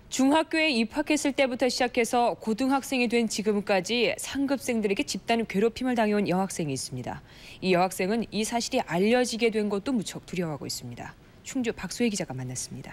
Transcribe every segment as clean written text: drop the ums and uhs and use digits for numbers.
중학교에 입학했을 때부터 시작해서 고등학생이 된 지금까지 상급생들에게 집단 괴롭힘을 당해온 여학생이 있습니다. 이 여학생은 이 사실이 알려지게 된 것도 무척 두려워하고 있습니다. 충주 박소혜 기자가 만났습니다.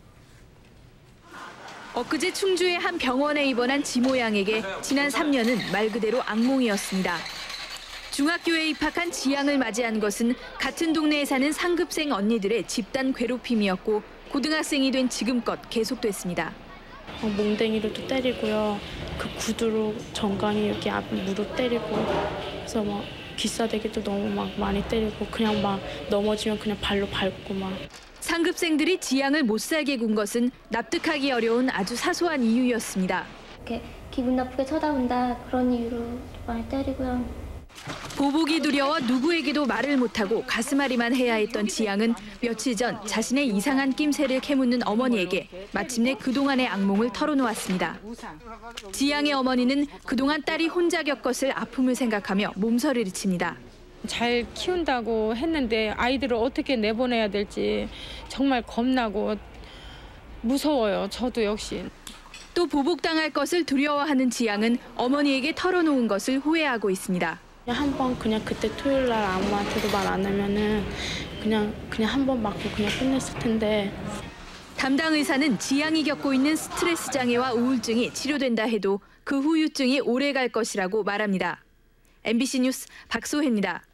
엊그제 충주의 한 병원에 입원한 지모 양에게 지난 3년은 말 그대로 악몽이었습니다. 중학교에 입학한 지양을 맞이한 것은 같은 동네에 사는 상급생 언니들의 집단 괴롭힘이었고 고등학생이 된 지금껏 계속됐습니다. 몽댕이로도 때리고요. 그 구두로 정강이 여기 앞 무릎 때리고 그래서 막 기싸대기도 너무 막 많이 때리고 그냥 막 넘어지면 그냥 발로 밟고 막. 상급생들이 지양을 못 살게 군 것은 납득하기 어려운 아주 사소한 이유였습니다. 이렇게 기분 나쁘게 쳐다본다 그런 이유로 많이 때리고요. 보복이 두려워 누구에게도 말을 못하고 가슴앓이만 해야 했던 지양은 며칠 전 자신의 이상한 낌새를 캐묻는 어머니에게 마침내 그동안의 악몽을 털어놓았습니다. 지양의 어머니는 그동안 딸이 혼자 겪었을 아픔을 생각하며 몸서리를 칩니다. 잘 키운다고 했는데 아이들을 어떻게 내보내야 될지 정말 겁나고 무서워요. 저도 역시. 또 보복당할 것을 두려워하는 지양은 어머니에게 털어놓은 것을 후회하고 있습니다. 한번 그냥 그때 토요일 날 아무한테도 말 안 하면은 그냥 한 번 맞고 그냥 끝냈을 텐데. 담당 의사는 지양이 겪고 있는 스트레스 장애와 우울증이 치료된다 해도 그 후유증이 오래 갈 것이라고 말합니다. MBC 뉴스 박소혜입니다.